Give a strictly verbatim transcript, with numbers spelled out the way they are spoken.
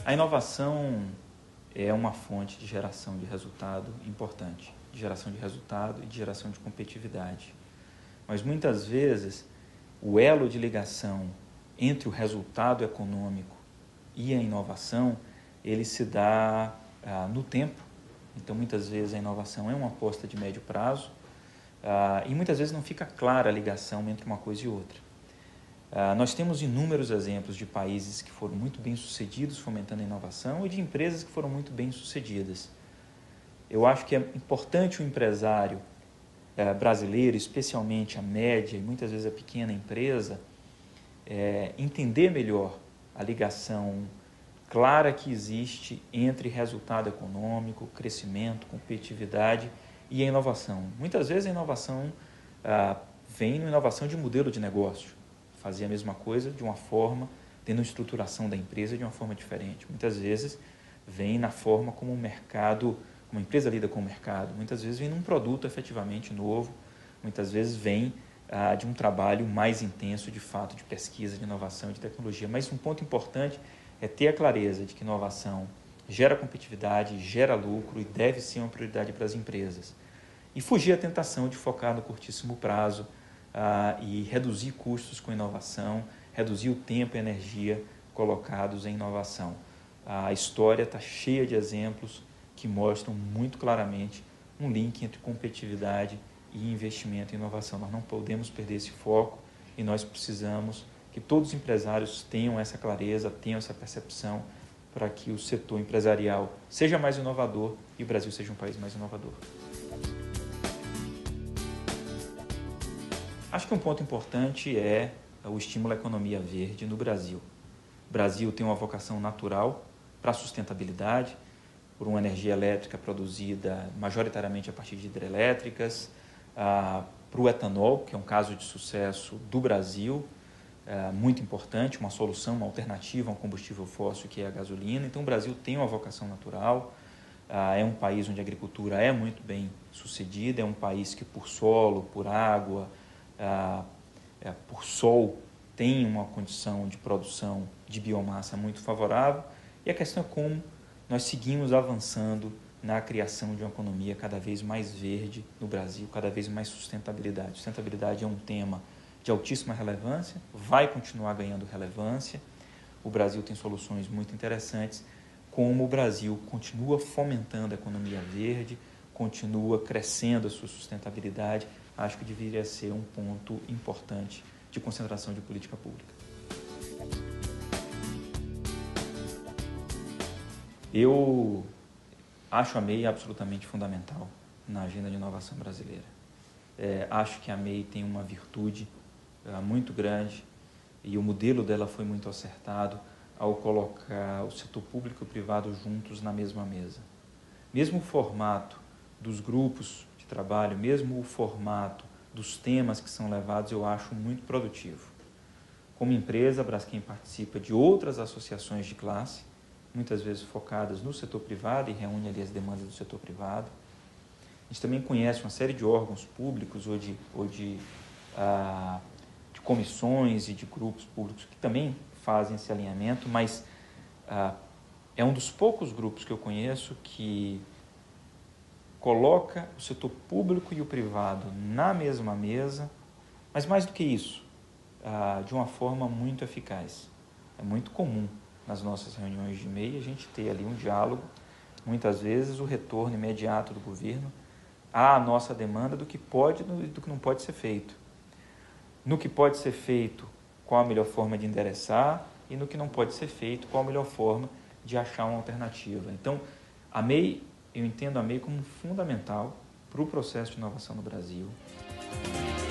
A inovação é uma fonte de geração de resultado importante, de geração de resultado e de geração de competitividade. Mas muitas vezes o elo de ligação entre o resultado econômico e a inovação, ele se dá ah, no tempo. Então muitas vezes a inovação é uma aposta de médio prazo ah, e muitas vezes não fica clara a ligação entre uma coisa e outra. Uh, nós temos inúmeros exemplos de países que foram muito bem-sucedidos fomentando a inovação e de empresas que foram muito bem-sucedidas. Eu acho que é importante o empresário uh, brasileiro, especialmente a média e muitas vezes a pequena empresa, uh, entender melhor a ligação clara que existe entre resultado econômico, crescimento, competitividade e a inovação. Muitas vezes a inovação uh, vem na inovação de modelo de negócio. Fazer a mesma coisa de uma forma, tendo uma estruturação da empresa de uma forma diferente. Muitas vezes vem na forma como o mercado, como a empresa lida com o mercado. Muitas vezes vem num produto efetivamente novo. Muitas vezes vem ah, de um trabalho mais intenso, de fato, de pesquisa, de inovação, de tecnologia. Mas um ponto importante é ter a clareza de que inovação gera competitividade, gera lucro e deve ser uma prioridade para as empresas. E fugir à tentação de focar no curtíssimo prazo, Uh, e reduzir custos com inovação, reduzir o tempo e energia colocados em inovação. Uh, a história está cheia de exemplos que mostram muito claramente um link entre competitividade e investimento em inovação. Nós não podemos perder esse foco e nós precisamos que todos os empresários tenham essa clareza, tenham essa percepção para que o setor empresarial seja mais inovador e o Brasil seja um país mais inovador. Acho que um ponto importante é o estímulo à economia verde no Brasil. O Brasil tem uma vocação natural para a sustentabilidade, por uma energia elétrica produzida majoritariamente a partir de hidrelétricas, ah, para o etanol, que é um caso de sucesso do Brasil, ah, muito importante, uma solução, uma alternativa a um combustível fóssil que é a gasolina. Então o Brasil tem uma vocação natural, ah, é um país onde a agricultura é muito bem sucedida, é um país que por solo, por água, Ah, é, por sol, tem uma condição de produção de biomassa muito favorável e a questão é como nós seguimos avançando na criação de uma economia cada vez mais verde no Brasil, cada vez mais sustentabilidade. Sustentabilidade é um tema de altíssima relevância, vai continuar ganhando relevância. O Brasil tem soluções muito interessantes, como o Brasil continua fomentando a economia verde, continua crescendo a sua sustentabilidade. Acho que deveria ser um ponto importante de concentração de política pública. Eu acho a M E I absolutamente fundamental na agenda de inovação brasileira. É, acho que a M E I tem uma virtude é, muito grande e o modelo dela foi muito acertado ao colocar o setor público e o privado juntos na mesma mesa. Mesmo o formato dos grupos trabalho, mesmo o formato dos temas que são levados, eu acho muito produtivo. Como empresa, a Braskem participa de outras associações de classe, muitas vezes focadas no setor privado e reúne ali as demandas do setor privado. A gente também conhece uma série de órgãos públicos ou de, ou de, ah, de comissões e de grupos públicos que também fazem esse alinhamento, mas ah, é um dos poucos grupos que eu conheço que coloca o setor público e o privado na mesma mesa, mas mais do que isso, ah, de uma forma muito eficaz. É muito comum nas nossas reuniões de M E I a gente ter ali um diálogo, muitas vezes o retorno imediato do governo à nossa demanda do que pode e do que não pode ser feito. No que pode ser feito, qual a melhor forma de endereçar e no que não pode ser feito, qual a melhor forma de achar uma alternativa. Então, a M E I, eu entendo a M E I como fundamental para o processo de inovação no Brasil.